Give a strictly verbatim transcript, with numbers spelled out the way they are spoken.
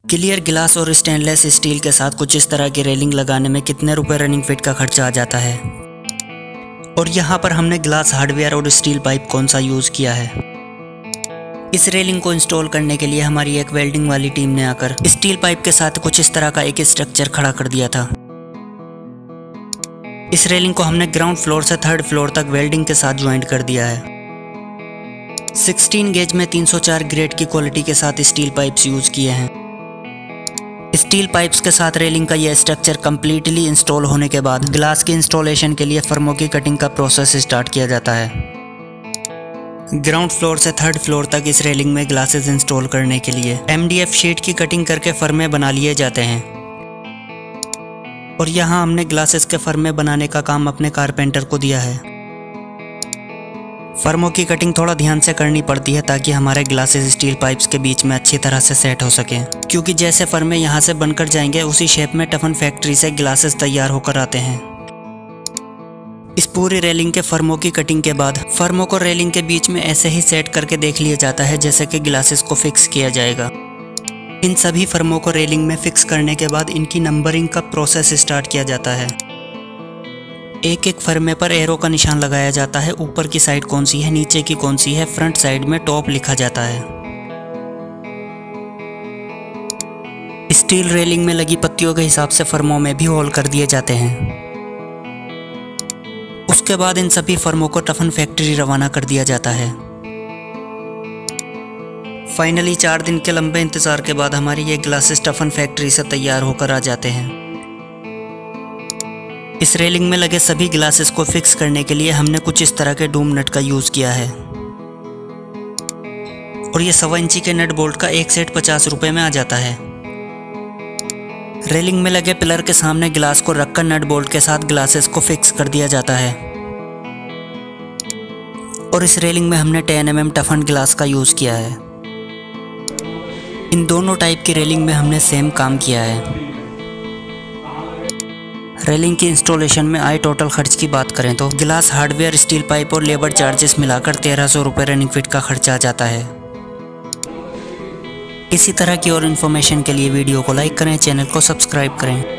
Clear गिलास और stainless steel के साथ कुछ इस तरह की रेलिंग लगाने में कितने रुपए रनिंग फिट का खर्चा आ जाता है, और यहाँ पर हमने ग्लास हार्डवेयर और स्टील पाइप कौन सा यूज़ किया है। इस रेलिंग को इंस्टॉल करने के लिए हमारी एक वेल्डिंग वाली टीम ने आकर स्टील पाइप के साथ कुछ इस तरह का एक स्ट्रक्चर खड़ा कर दिया था। इस रेलिंग को हमने ग्राउंड फ्लोर से थर्ड फ्लोर तक वेल्डिंग के साथ ज्वाइंट कर दिया है। सोलह गेज में तीन सौ चार ग्रेड की क्वालिटी के साथ स्टील पाइप्स यूज किए हैं। स्टील पाइप्स के साथ रेलिंग का यह स्ट्रक्चर कंप्लीटली इंस्टॉल होने के बाद ग्लास की इंस्टॉलेशन के लिए फर्मों की कटिंग का प्रोसेस स्टार्ट किया जाता है। ग्राउंड फ्लोर से थर्ड फ्लोर तक इस रेलिंग में ग्लासेस इंस्टॉल करने के लिए एमडीएफ शीट की कटिंग करके फर्मे बना लिए जाते हैं, और यहाँ हमने ग्लासेस के फर्मे बनाने का काम अपने कारपेंटर को दिया है। फर्मों की कटिंग थोड़ा ध्यान से करनी पड़ती है ताकि हमारे ग्लासेस स्टील पाइप्स के बीच में अच्छी तरह से सेट हो सके, क्योंकि जैसे फर्मे यहाँ से बनकर जाएंगे उसी शेप में टफन फैक्ट्री से ग्लासेस तैयार होकर आते हैं। इस पूरी रेलिंग के फर्मों की कटिंग के बाद फर्मों को रेलिंग के बीच में ऐसे ही सेट करके देख लिया जाता है जैसे कि ग्लासेस को फिक्स किया जाएगा। इन सभी फर्मों को रेलिंग में फिक्स करने के बाद इनकी नंबरिंग का प्रोसेस स्टार्ट किया जाता है। एक एक फर्मे पर एरो का निशान लगाया जाता है, ऊपर की साइड कौन सी है, नीचे की कौन सी है, फ्रंट साइड में टॉप लिखा जाता है। स्टील रेलिंग में लगी पत्तियों के हिसाब से फर्मों में भी होल कर दिए जाते हैं। उसके बाद इन सभी फर्मों को टफन फैक्ट्री रवाना कर दिया जाता है। फाइनली चार दिन के लंबे इंतजार के बाद हमारी ये ग्लासेस टफन फैक्ट्री से तैयार होकर आ जाते हैं। इस रेलिंग में लगे सभी ग्लासेस को फिक्स करने के लिए हमने कुछ इस तरह के डूम नट का यूज किया है, और ये सवा इंची के नट बोल्ट का एक सेट पचास रुपए में आ जाता है। रेलिंग में लगे पिलर के सामने ग्लास को रखकर नट बोल्ट के साथ ग्लासेस को फिक्स कर दिया जाता है, और इस रेलिंग में हमने टेन एम एम टफन ग्लास का यूज किया है। इन दोनों टाइप की रेलिंग में हमने सेम काम किया है। रेलिंग की इंस्टॉलेशन में आए टोटल खर्च की बात करें तो ग्लास हार्डवेयर, स्टील पाइप और लेबर चार्जेस मिलाकर तेरह सौ रुपये रनिंग फिट का खर्चा आ जाता है। इसी तरह की और इन्फॉर्मेशन के लिए वीडियो को लाइक करें, चैनल को सब्सक्राइब करें।